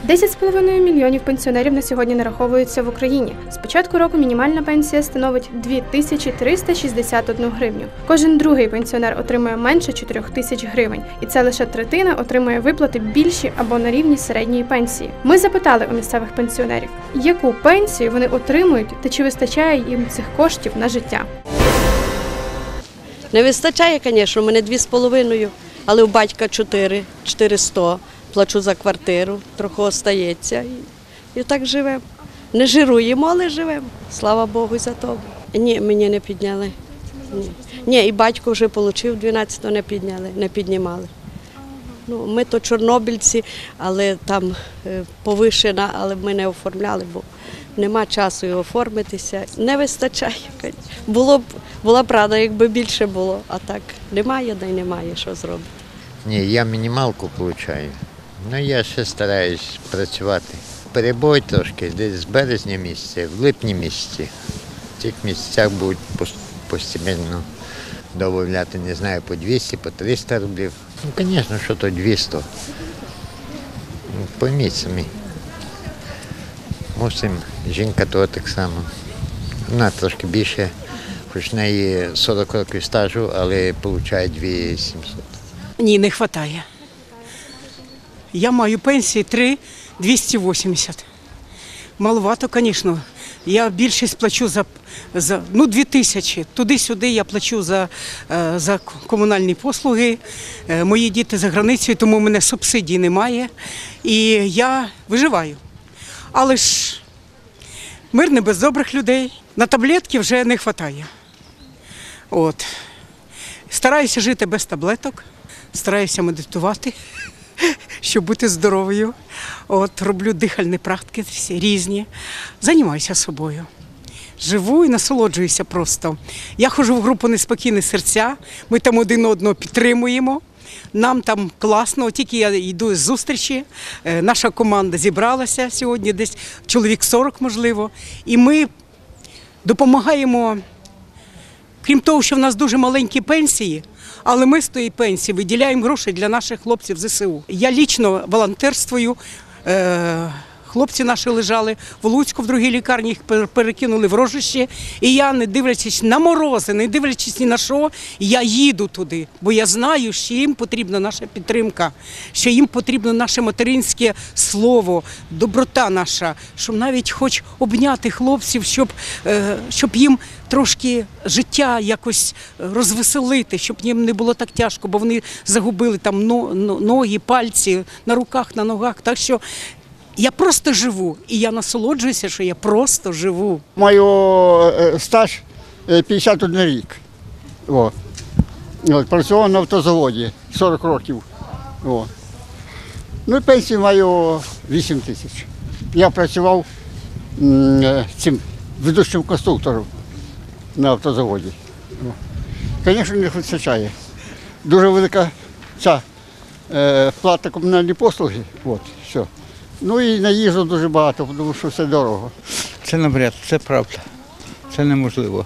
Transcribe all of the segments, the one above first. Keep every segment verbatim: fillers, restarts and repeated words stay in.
десять з половиною мільйонів пенсіонерів на сьогодні нараховуються в Україні. З початку року мінімальна пенсія становить дві тисячі триста шістдесят одну гривню. Кожен другий пенсіонер отримує менше чотирьох тисяч гривень. І це лише третина отримує виплати більші або на рівні середньої пенсії. Ми запитали у місцевих пенсіонерів, яку пенсію вони отримують та чи вистачає їм цих коштів на життя. Не вистачає, звісно, у мене дві з половиною, але у батька чотири, чотириста. Плачу за квартиру, трохи остається. І, і так живемо. Не жируємо, але живемо. Слава Богу за то. Ні, мені не підняли. Ні, Ні і батько вже отримав дванадцятого, не підняли, не піднімали. Ну, ми то чорнобильці, але там повишена, але ми не оформляли, бо нема часу і оформитися. Не вистачає. Було б, була б рада, якби більше було, а так немає, да й немає, що зробити. Ні, я мінімалку отримую. Ну, я ще стараюсь працювати. Перебой трошки, десь з березня місяця, в липні місяці. В цих місяцях будуть постійно додавати, не знаю, по двісті, по триста рублів. Ну, звісно, що то двісті. Ну, пойміть самі. Мусимо, жінка то так само. Вона трошки більше, хоч в неї сорок років стажу, але отримує дві тисячі сімсот. Ні, не вистачає. Я маю пенсії три тисячі двісті вісімдесят. Маловато, звісно. Я більшість плачу за, за ну, дві тисячі. Туди-сюди я плачу за, за комунальні послуги. Мої діти за границею, тому в мене субсидій немає. І я виживаю. Але ж мир не без добрих людей. На таблетки вже не вистачає. От. Стараюся жити без таблеток. Стараюся медитувати, щоб бути здоровою. От, роблю дихальні практики всі різні. Займаюся собою. Живу і насолоджуюся просто. Я ходжу в групу «Неспокійні серця», ми там один одного підтримуємо. Нам там класно, от тільки я йду з зустрічі, наша команда зібралася сьогодні, десь чоловік сорок, можливо. І ми допомагаємо, крім того, що в нас дуже маленькі пенсії, але ми з тієї пенсії виділяємо гроші для наших хлопців зе се у. Я лічно волонтерствую. Хлопці наші лежали в Луцьку, в другій лікарні, їх перекинули в Рожище. І я, не дивлячись на морози, не дивлячись ні на що, я їду туди. Бо я знаю, що їм потрібна наша підтримка, що їм потрібно наше материнське слово, доброта наша, щоб навіть хоч обняти хлопців, щоб, щоб їм трошки життя якось розвеселити, щоб їм не було так тяжко, бо вони загубили там ноги, пальці на руках, на ногах. Так що я просто живу, і я насолоджуюся, що я просто живу. Маю стаж п'ятдесят один рік. О. От, працював на автозаводі сорок років. О. Ну і пенсію маю вісім тисяч. Я працював м, цим ведучим конструктором на автозаводі. Звісно, не вистачає. Дуже велика ця е, плата комунальні послуги. От, все. Ну і на їжу дуже багато, тому що все дорого. Це навряд, це правда. Це неможливо.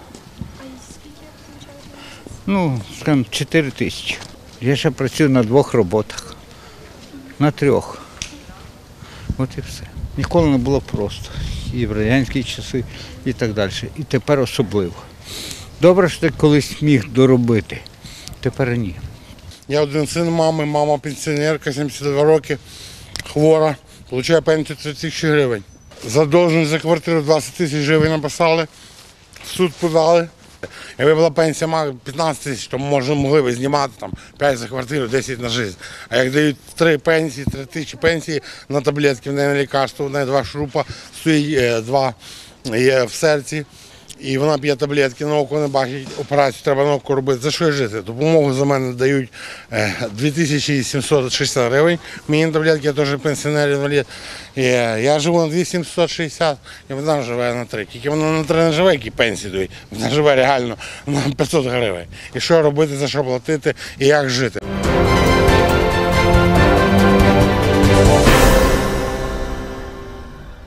Ну, скажімо, чотири тисячі. Я ще працюю на двох роботах, на трьох. От і все. Ніколи не було просто. І в радянські часи, і так далі. І тепер особливо. Добре, що ти колись міг доробити. Тепер ні. Я один син мами, мама пенсіонерка, сімдесят два роки, хвора. Получаю пенсію тридцять тисяч гривень. Задовженість за квартиру двадцять тисяч гривень написали, в суд подали. Якби була пенсія мала п'ятнадцять тисяч, то може, могли б знімати там, п'ять за квартиру, десять на життя. А як дають три пенсії, три тисячі пенсії на таблетки, в неї на лікарство, в неї два шурупа, стоїть два є в серці. І вона п'є таблетки, на око не бачить, операцію треба на око робити. За що жити? Допомогу за мене дають дві тисячі сімсот шістдесят гривень. Мені таблетки, я теж пенсіонер-інвалід. Я живу на дві тисячі сімсот шістдесят, і вона живе на три. Тільки вона на три не живе, які пенсії дають. Вона живе реально на п'ятсот гривень. І що робити, за що платити, і як жити.